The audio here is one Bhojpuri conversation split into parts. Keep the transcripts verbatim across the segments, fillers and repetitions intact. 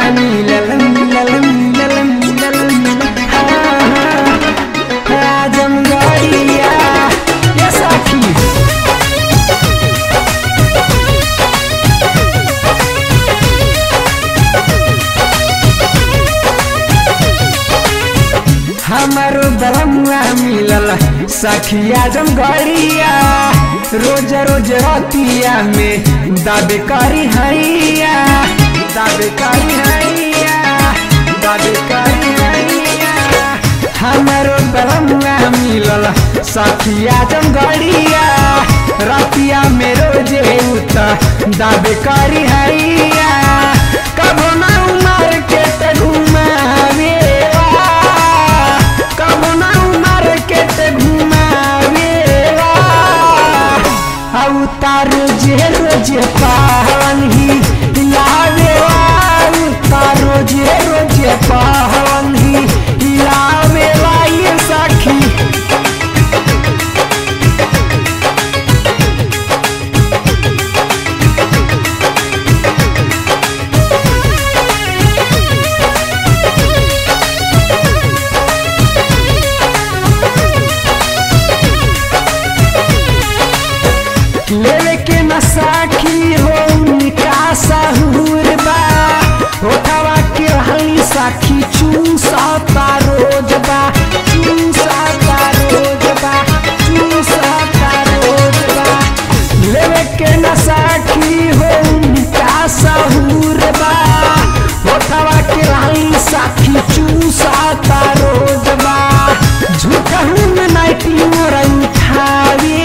मिलल मिलल मिलल मिलल आजमगढ़िया ये सखी। हमारो बलमुआ मिलल सखी आजमगढ़िया रोज रोज रतिया में दाबे करी हैया दाबे करी हैया दाबे करी हैया। हमारो बलमुआ मिलल सखी आजमगढ़िया रतिया में रोजे उता दाबे करी हैया। कबो ना उमर के ते घुमावे कबो ना उमर के ते घुमावे उतार जे रोज पहवन ही लावे उतार जे रोज पहवन ही लावे ये सखी। लेवे के नसाखी हो उनका सहूर बा होठवा के हली साखी चूसता रोज बा चूसता रोज बा चूसता रोज बा। लेवे के नसाखी हो उनका सहूर बा होठवा के हली साखी चूसता रोज बा। झूठा हूँ नाइटी मोरा उठावे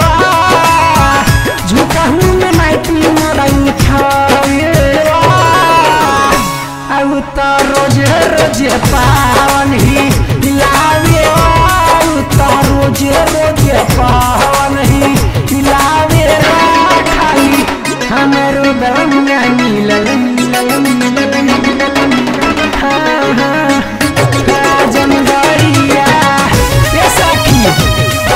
रोज रोज पावन ही लावे रोज रोज पावन ही लावे खाली हमारो बलमुआ मिलल मिलल मिलल मिलल हाँ हाँ आजमगढ़िया ये सखी।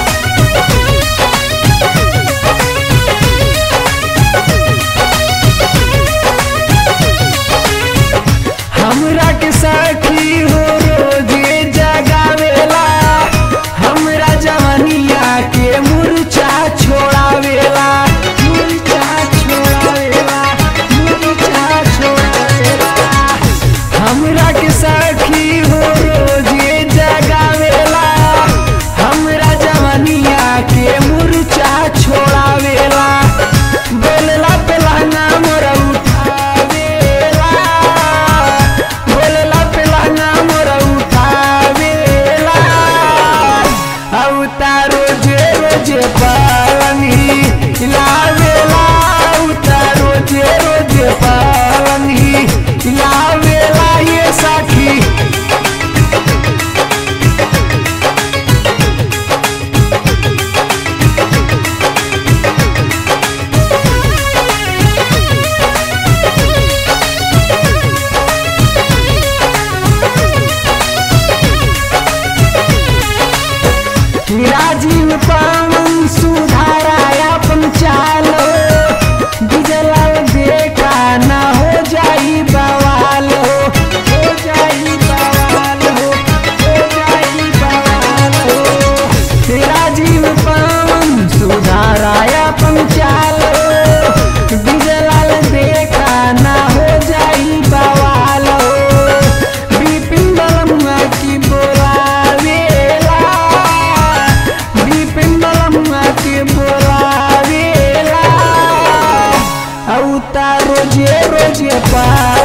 हमरा के सखी हो रोजे जगावेला हमरा जवानिया के मुरचा छोड़ावेला मुरचा छोड़ावेला मुरचा छोड़ावेला। हमरा के सखी हो रोजे जगावेला हमरा जवानिया के मुरचा छोड़ावेला। बोलला पे लहंगा मोरा उठावेला बोलला पे लहंगा मोरा उठावेला उतारो जे रोज पावन ही लावेला उतारो जे रोज पावन ही लावेला ये सखी। राजीव पवन सुधारा अपन चालो बिजलाल देखा ना हो जाई बवाल हो जाई बवाल हो हो जाई बवाल हो। राजीव पवन सुधारा अपन चालो बिजलाल देखा ना हो जाई बवाल हो। विपिन बलमुआ की बोलावेला विपिन बलमुआ की बोलावेला उतारो जे रोज पा